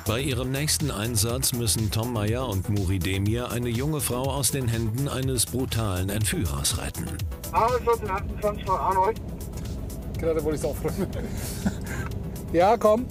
Bei ihrem nächsten Einsatz müssen Tom Meyer und Muri Demir eine junge Frau aus den Händen eines brutalen Entführers retten. Arnold 1428 von Arnold. Gerade wollte ich es aufräumen. Ja, komm.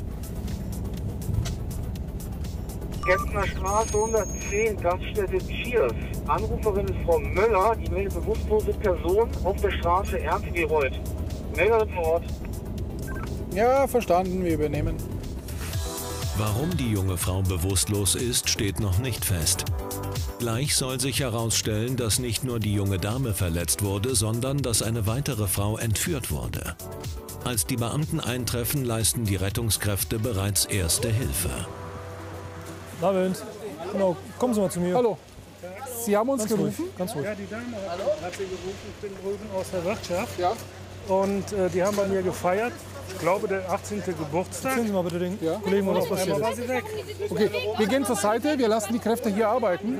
Gärtner Straße 110, Gaststätte Cheers. Anruferin ist Frau Möller, die meldet bewusstlose Person auf der Straße Ernst gerollt. Melderin vor Ort. Ja, verstanden, wir übernehmen. Warum die junge Frau bewusstlos ist, steht noch nicht fest. Gleich soll sich herausstellen, dass nicht nur die junge Dame verletzt wurde, sondern dass eine weitere Frau entführt wurde. Als die Beamten eintreffen, leisten die Rettungskräfte bereits erste Hilfe. Guten Abend. Genau, kommen Sie mal zu mir. Hallo. Sie haben uns Ganz gerufen? ruhig, ganz ruhig. Ja, die Dame hat sie gerufen. Ich bin drüben aus der Wirtschaft. Ja. Und die haben bei mir gefeiert. Ich glaube, der 18. Geburtstag. Erzählen Sie mal bitte den Ja. Kollegen, was passiert Einmal war ist. sie weg. Okay, wir gehen zur Seite, wir lassen die Kräfte hier arbeiten.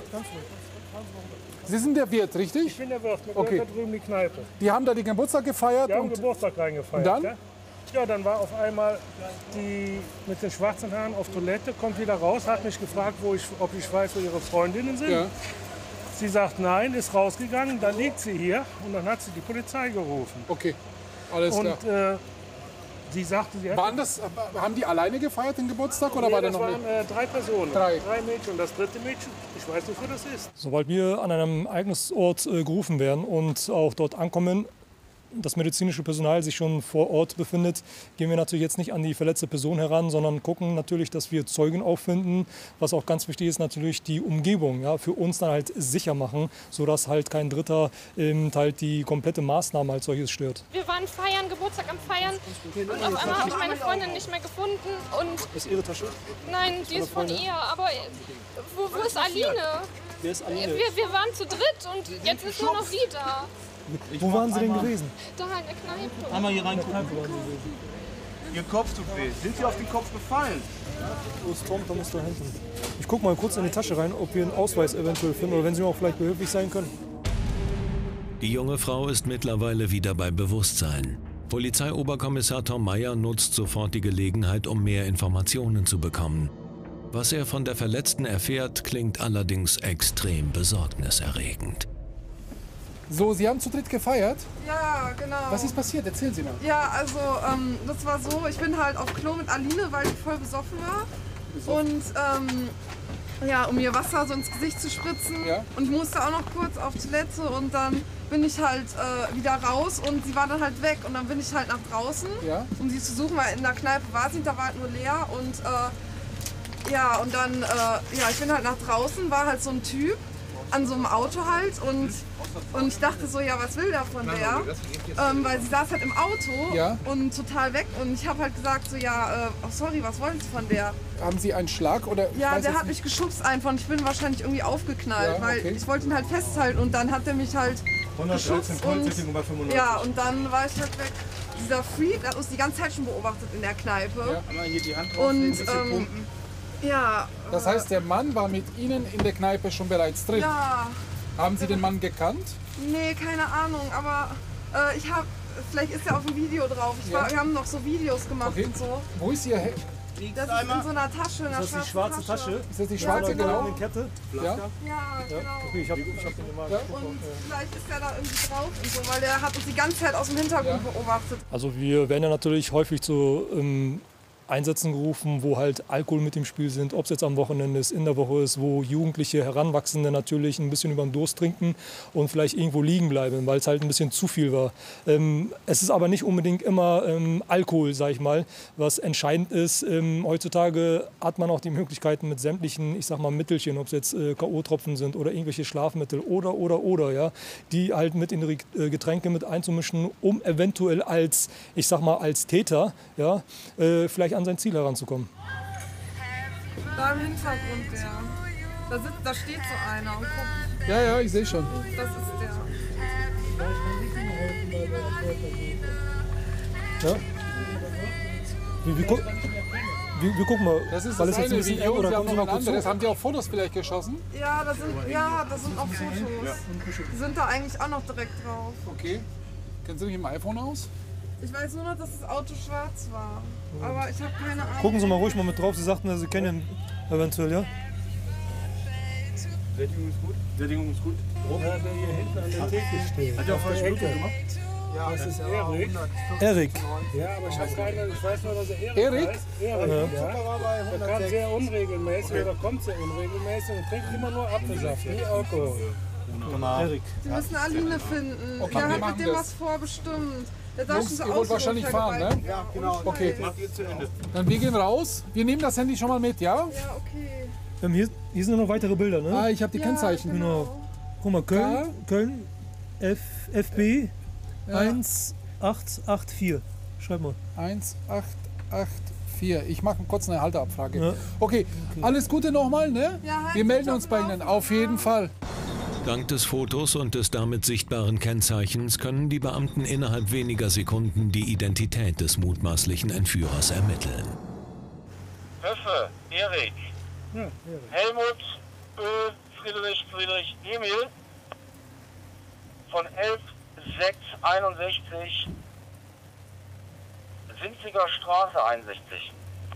Sie sind der Wirt, Ich richtig? bin der Wirt, mit Okay. da drüben die Kneipe. Die haben da den Geburtstag gefeiert Wir haben und Geburtstag reingefeiert. und dann? Ja? Ja, dann war auf einmal die mit den schwarzen Haaren auf Toilette, kommt wieder raus, hat mich gefragt, ob ich weiß, wo ihre Freundinnen sind. ja. Sie sagt nein, ist rausgegangen, dann liegt sie hier und dann hat sie die Polizei gerufen. Okay, alles klar. Und sie sagte, sie hätte... Haben die alleine gefeiert den Geburtstag oder Nee, war da das noch waren mehr? 3 Personen. Drei. 3 Mädchen und das dritte Mädchen, ich weiß nicht, wo das ist. Sobald wir an einem Ereignisort gerufen werden und auch dort ankommen, das medizinische Personal sich schon vor Ort befindet, gehen wir natürlich jetzt nicht an die verletzte Person heran, sondern gucken natürlich, dass wir Zeugen auffinden. Was auch ganz wichtig ist, natürlich die Umgebung, ja, für uns dann halt sicher machen, sodass halt kein Dritter halt die komplette Maßnahme als solches stört. Wir waren feiern, Geburtstag am Feiern und auf einmal habe ich meine Freundin nicht mehr gefunden und Ist Ihre Tasche? nein, die ist von ihr, aber wo ist Aline? Wer ist Aline? Wir waren zu dritt und jetzt ist nur noch sie da. Wo waren Sie denn gewesen? Da in der Kneipe. Einmal hier reingucken. Ihr Kopf tut weh. Sind Sie auf den Kopf gefallen? Wo ist Tom? Da musst du hinten. Ich guck mal kurz in die Tasche rein, ob wir einen Ausweis eventuell finden oder wenn Sie mir auch vielleicht behilflich sein können. Die junge Frau ist mittlerweile wieder bei Bewusstsein. Polizeioberkommissar Tom Meyer nutzt sofort die Gelegenheit, um mehr Informationen zu bekommen. Was er von der Verletzten erfährt, klingt allerdings extrem besorgniserregend. So, Sie haben zu dritt gefeiert. Ja, genau. Was ist passiert? Erzählen Sie mal. Ja, also das war so, ich bin halt auf Klo mit Aline, weil ich voll besoffen war. Und ja, um ihr Wasser so ins Gesicht zu spritzen. Ja. Und ich musste auch noch kurz auf Toilette und dann bin ich halt wieder raus und sie war dann halt weg. Und dann bin ich halt nach draußen, Ja. um sie zu suchen, weil in der Kneipe war sie, da war halt nur leer. Und ja, und dann, ja, ich bin halt nach draußen, war halt so ein Typ an so einem Auto halt und ich dachte so, ja, was will der von der? Weil sie saß halt im Auto Ja. und total weg und ich habe halt gesagt so, ja, oh, sorry, was wollen Sie von der? Haben Sie einen Schlag oder? ich Ja, weiß der jetzt hat mich geschubst einfach und ich bin wahrscheinlich irgendwie aufgeknallt, Ja, weil okay. ich wollte ihn halt festhalten und dann hat er mich halt geschubst und ja, und dann war ich halt weg. Dieser Freak hat uns die ganze Zeit schon beobachtet in der Kneipe. Ja. Einmal hier die Hand Und drauflegen, ein bisschen pumpen. ja, Das heißt, der Mann war mit Ihnen in der Kneipe schon bereits drin. ja, Haben Sie den Mann gekannt? nee, keine Ahnung, aber ich habe, vielleicht ist er auf dem Video drauf. Wir haben noch so Videos gemacht Okay. und so. Wo ist Ihr Das ist in so einer Tasche, in einer Das ist die schwarze Tasche. Ist das die Ja, schwarze, genau. genau? Eine Kette. Ja. Ja, genau. Okay, ich hab den mal Ja. geguckt. Und vielleicht ist er da irgendwie drauf und so, weil der hat uns die ganze Zeit aus dem Hintergrund beobachtet. Also wir werden ja natürlich häufig zu Einsätzen gerufen, wo halt Alkohol mit im Spiel sind, ob es jetzt am Wochenende ist, in der Woche ist, wo Jugendliche, Heranwachsende natürlich ein bisschen über den Durst trinken und vielleicht irgendwo liegen bleiben, weil es halt ein bisschen zu viel war. Es ist aber nicht unbedingt immer Alkohol, sag ich mal, was entscheidend ist. Heutzutage hat man auch die Möglichkeiten mit sämtlichen, ich sag mal, Mittelchen, ob es jetzt K.O.-Tropfen sind oder irgendwelche Schlafmittel oder, ja, die halt mit in die Getränke mit einzumischen, um eventuell als, ich sag mal, als Täter, ja, vielleicht an sein Ziel heranzukommen. Da im Hintergrund der. Da steht so einer und guckt. Ja, ja, ich sehe schon. Das ist der. Ja? Wir gucken mal, Das ist weil das es jetzt ein eine bisschen Video eng und oder wir haben kommen Sie noch mal ein kurz anderes. zu? Haben die auch Fotos vielleicht geschossen? Ja, das sind auch Fotos. Die sind da eigentlich auch noch direkt drauf. Okay. Kennen Sie mich im iPhone aus? Ich weiß nur noch, dass das Auto schwarz war. Aber ich habe keine Ahnung. Gucken Sie mal ruhig mal mit drauf. Sie sagten, Sie kennen ihn eventuell, ja? Sättigung ist gut? Sättigung ist gut. Ja, der hier hinten an der Theke steht. Hat der auch falsch Blutung gemacht? Ja, Das ist Erik. Erik. Ja, aber ich weiß nur, dass er Erik Erik? heißt. Erik, ja. Der kam sehr unregelmäßig oder kommt sehr unregelmäßig und trinkt immer nur Apfelsaft, nie Alkohol. Erik. Sie müssen Aline finden. Okay, Der wir hat machen mit dem das. was vorbestimmt. Der darf Jungs, diese ihr wollt wahrscheinlich fahren, ne? Ja, genau. Okay, Macht ihr zu Ende. dann wir gehen raus. Wir nehmen das Handy schon mal mit, ja? Ja, okay. Hier sind noch weitere Bilder, ne? Ah, ich habe die Ja, Kennzeichen. genau. Guck mal, Köln, FB Ja. 1884. Schreib mal. 1884. Ich mache kurz eine Halteabfrage. Ja. Okay, alles Gute nochmal, ne? Ja, halt Wir melden mich uns auf bei dem Ihnen, Laufenden. auf jeden Fall. Dank des Fotos und des damit sichtbaren Kennzeichens können die Beamten innerhalb weniger Sekunden die Identität des mutmaßlichen Entführers ermitteln. Höffe, Erik. Helmut, Friedrich, Emil. Von 11.661. Sinziger Straße 61.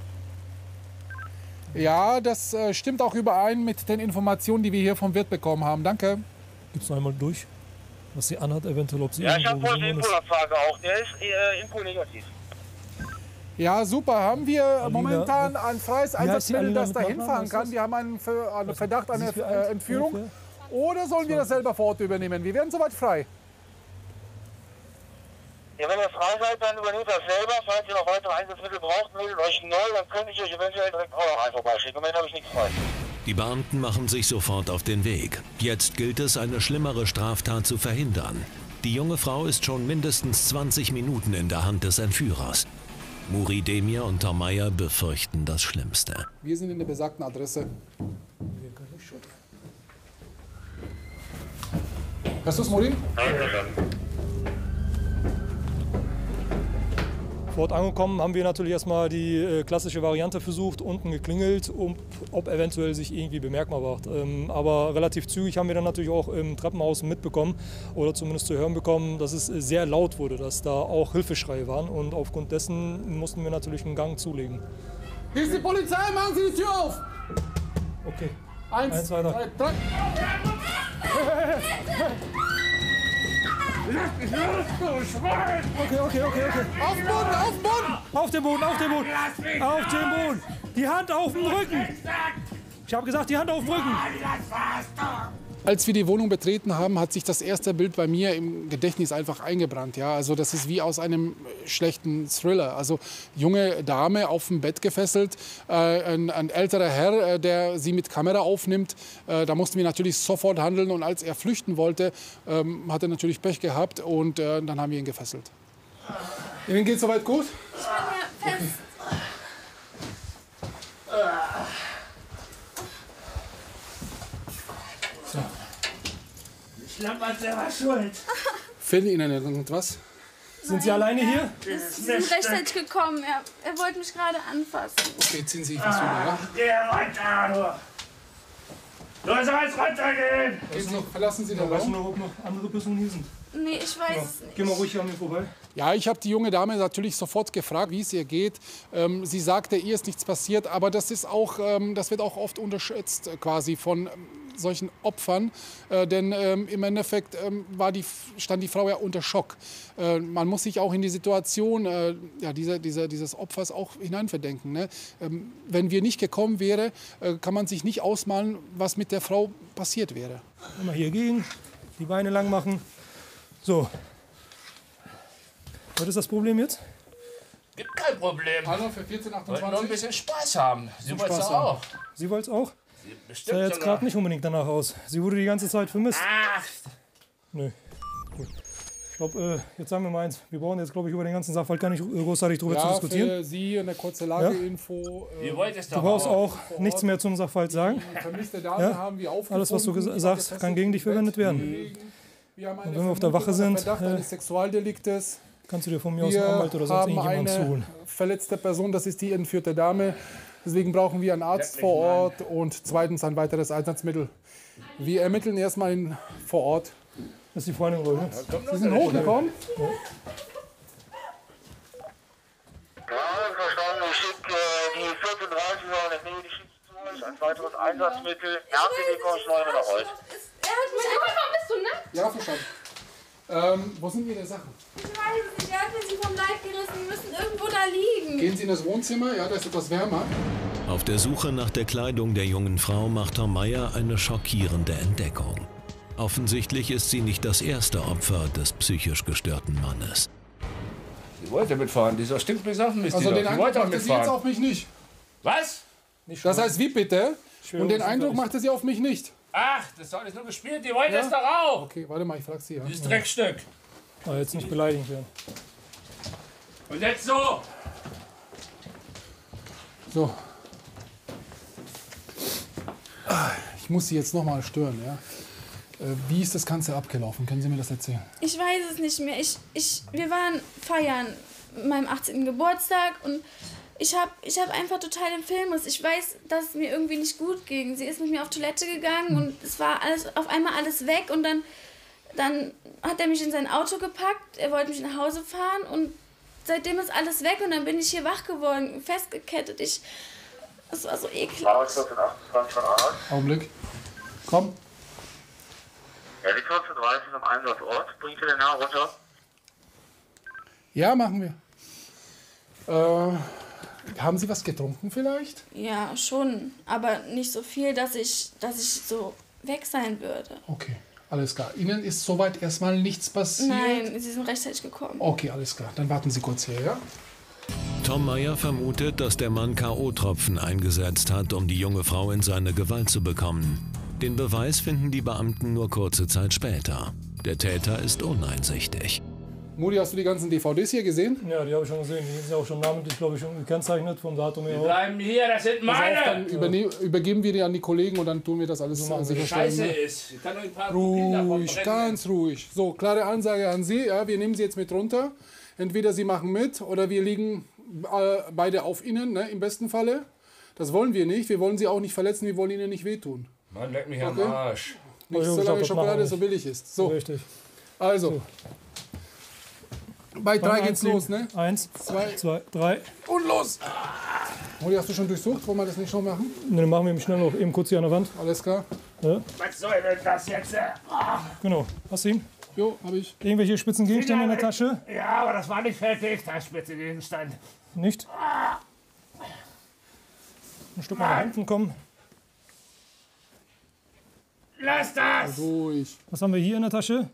Ja, das stimmt auch überein mit den Informationen, die wir hier vom Wirt bekommen haben. Danke. Gib's noch einmal durch, was sie anhat, eventuell, ob sie Ja, ich habe irgendwo wohl die gesehen ist. Infoanfrage auch. Der ist Info-negativ. Ja, super. Haben wir Alina, momentan ein freies heißt die Einsatzmittel, Alina das mit da Nachnamen? hinfahren Was kann? ist Wir haben einen Verdacht an Sie ist für eine eins, Entführung. ungefähr? Oder sollen wir das selber vor Ort übernehmen? Wir werden soweit frei. Ja, wenn ihr frei seid, dann übernehmt das selber. Falls ihr noch weitere Einsatzmittel braucht, meldet euch neu, dann könnte ich euch eventuell direkt auch noch einen vorbeischicken. Im Moment habe ich nichts frei. Die Beamten machen sich sofort auf den Weg. Jetzt gilt es, eine schlimmere Straftat zu verhindern. Die junge Frau ist schon mindestens 20 Minuten in der Hand des Entführers. Muri Demir und Tom Meyer befürchten das Schlimmste. Wir sind in der besagten Adresse. Hörst du es, Muri? Vor Ort angekommen haben wir natürlich erstmal die klassische Variante versucht, unten geklingelt, ob eventuell sich irgendwie bemerkbar macht. Aber relativ zügig haben wir dann natürlich auch im Treppenhaus mitbekommen oder zumindest zu hören bekommen, dass es sehr laut wurde, dass da auch Hilfeschreie waren und aufgrund dessen mussten wir natürlich einen Gang zulegen. Hier ist die Polizei, machen Sie die Tür auf! Okay. 1, 2, 3. Okay. Auf den Boden, auf den Boden! Auf den Boden! Auf den Boden! Die Hand auf dem Rücken! Ich habe gesagt, die Hand auf dem Rücken! Als wir die Wohnung betreten haben, hat sich das erste Bild bei mir im Gedächtnis einfach eingebrannt. Ja, also das ist wie aus einem schlechten Thriller. Also junge Dame auf dem Bett gefesselt, ein älterer Herr, der sie mit Kamera aufnimmt. Da mussten wir natürlich sofort handeln und als er flüchten wollte, hat er natürlich Pech gehabt und dann haben wir ihn gefesselt. Ihnen geht's soweit gut? Ich glaube, man selber schuld. Fehlt Ihnen irgendwas? Sind Sie alleine hier? Sie sind rechtzeitig gekommen. Er wollte mich gerade anfassen. Okay, ziehen Sie sich was rüber, ja? Der runter, du! Du sollst runtergehen! Verlassen Sie den Weißt du Raum. noch, ob noch andere Personen hier sind? Nee, ich weiß es nicht. Geh mal ruhig an mir vorbei. Ja, ich habe die junge Dame natürlich sofort gefragt, wie es ihr geht. Sie sagte, ihr ist nichts passiert, aber das ist auch, das wird auch oft unterschätzt quasi von solchen Opfern, denn im Endeffekt stand die Frau ja unter Schock. Man muss sich auch in die Situation dieses Opfers auch hineinverdenken. Ne? Wenn wir nicht gekommen wären, kann man sich nicht ausmalen, was mit der Frau passiert wäre. Mal hier gehen, die Beine lang machen. So. Was ist das Problem jetzt? Gibt kein Problem. Hallo für Wollen nur ein 1428. bisschen Spaß haben. Sie wollen es Spaß auch. Sie wollte es auch? Bestimmt Sah jetzt sogar. gerade nicht unbedingt danach aus. Sie wurde die ganze Zeit vermisst. Ach, Nö. Gut. Ich glaube, jetzt sagen wir mal eins. Wir brauchen jetzt, glaube ich, über den ganzen Sachverhalt gar nicht großartig drüber zu Ja, diskutieren. für Sie eine kurze Lageinfo. ihr wollt es doch Du brauchst auch. auch nichts mehr zum Sachverhalt sagen. Vermisste Dame Ja. haben wir aufgefunden. Alles, was du Die war sagst, gefesselt kann gegen dich im verwendet Bett werden. gelegen. Wir haben eine Und wenn wir auf der Wache Vermutung oder sind, Verdacht eines Sexualdeliktes. Kannst du dir von mir aus Wir einen Anwalt oder sonst haben irgendjemanden eine zuholen. verletzte Person, das ist die entführte Dame. Deswegen brauchen wir einen Arzt vor Ort und zweitens ein weiteres Einsatzmittel. Wir ermitteln erstmal vor Ort. Das ist die Freundin, oder? Sie sind hochgekommen? weiteres Einsatzmittel, RTW Schleunenreuth. Er hat mich einfach, warum bist du nackt? Ja, verstanden. Wo sind Ihre Sachen? Ich weiß es nicht, er hat mir sie vom Leib gerissen, die müssen irgendwo da liegen. Gehen Sie in das Wohnzimmer, ja, da ist etwas wärmer. Auf der Suche nach der Kleidung der jungen Frau macht Tom Meyer eine schockierende Entdeckung. Offensichtlich ist sie nicht das erste Opfer des psychisch gestörten Mannes. Sie wollte mitfahren, dieser stimmt mir Sachen ist Also die den doch. Die Eindruck wollte auch machte sie jetzt mitfahren. auf mich nicht. Was? Das heißt, wie bitte? Und den Eindruck machte sie auf mich nicht. Ach, das ist doch alles nur gespielt, die wollte es doch auch. Okay, warte mal, ich frag sie. Ja. Dieses Dreckstück. Aber jetzt nicht beleidigend werden. Und jetzt so. So. Ich muss Sie jetzt noch mal stören, ja. Wie ist das Ganze abgelaufen? Können Sie mir das erzählen? Ich weiß es nicht mehr. Wir waren feiern, meinem 18. Geburtstag und ich hab einfach total den Filmus. Ich weiß, dass es mir irgendwie nicht gut ging. Sie ist mit mir auf Toilette gegangen und es war alles, auf einmal alles weg und dann hat er mich in sein Auto gepackt, er wollte mich nach Hause fahren und seitdem ist alles weg und dann bin ich hier wach geworden, festgekettet. Es war so eklig. Augenblick. Komm. Ja, die 14:30 am Einsatzort. Bringt ihr den Herrn runter? Ja, machen wir. Haben Sie was getrunken vielleicht? Ja, schon, aber nicht so viel, dass ich so weg sein würde. Okay, alles klar. Ihnen ist soweit erstmal nichts passiert? Nein, sie sind rechtzeitig gekommen. Okay, alles klar. Dann warten Sie kurz hier, ja? Tom Meyer vermutet, dass der Mann K.O.-Tropfen eingesetzt hat, um die junge Frau in seine Gewalt zu bekommen. Den Beweis finden die Beamten nur kurze Zeit später. Der Täter ist uneinsichtig. Mudi, hast du die ganzen DVDs hier gesehen? Ja, die habe ich schon gesehen. Die sind ja auch schon namentlich, glaube ich, schon gekennzeichnet vom Datum her. Wir bleiben hier, das sind meine. Dann übergeben wir die an die Kollegen und dann tun wir das alles so sicherstellen. Scheiße Ne? ist. Ich kann euch ein paar Kopien davon Ruhig, brennen. ganz ruhig. So, klare Ansage an Sie. Ja, wir nehmen Sie jetzt mit runter. Entweder Sie machen mit oder wir liegen beide auf Ihnen, ne, im besten Falle. Das wollen wir nicht. Wir wollen Sie auch nicht verletzen. Wir wollen Ihnen nicht wehtun. Mann, leck mich am Okay. Arsch. Nicht Oh, solange das Schokolade machen wir so billig ist. So, Richtig. also. Bei 3 geht's Einziehen. los, ne? 1, 2, 3. Und los! Modi, hast du schon durchsucht? Wollen wir das nicht schon machen? Dann machen wir mich schnell noch eben kurz hier an der Wand. Alles klar? Ja, Was soll denn das jetzt? genau. Hast du ihn? Jo, hab ich. Irgendwelche spitzen Gegenstände in der Tasche? Ja, aber das war nicht fertig, das spitze Gegenstand. Nicht? Ein Stück mal nach hinten kommen. Lass das! Ruhig. Was haben wir hier in der Tasche?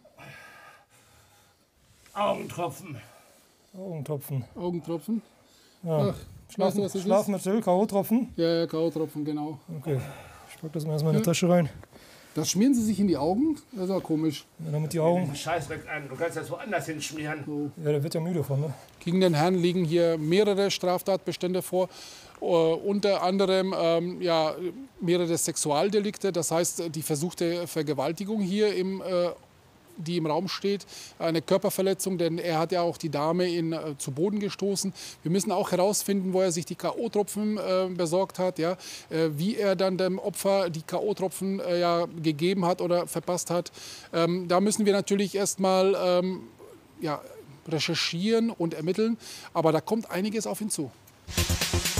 Augentropfen. Augentropfen. Augentropfen. Ja. Ach, weißt du, was das ist? Schlafmittel, K.O.-Tropfen. Ja, K.O.-Tropfen, genau. Okay. Ich pack das mal erstmal in die Tasche rein. Das schmieren Sie sich in die Augen? Das ist auch komisch. Ja, damit die Augen. Den Scheiß weg an, du kannst das woanders hinschmieren. Ja, der wird ja müde von, ne? Gegen den Herrn liegen hier mehrere Straftatbestände vor. Unter anderem mehrere Sexualdelikte, das heißt die versuchte Vergewaltigung hier die im Raum steht, eine Körperverletzung, denn er hat ja auch die Dame zu Boden gestoßen. Wir müssen auch herausfinden, wo er sich die K.O.-Tropfen besorgt hat, ja, wie er dann dem Opfer die K.O.-Tropfen gegeben hat oder verpasst hat. Da müssen wir natürlich erstmal recherchieren und ermitteln, aber da kommt einiges auf ihn zu.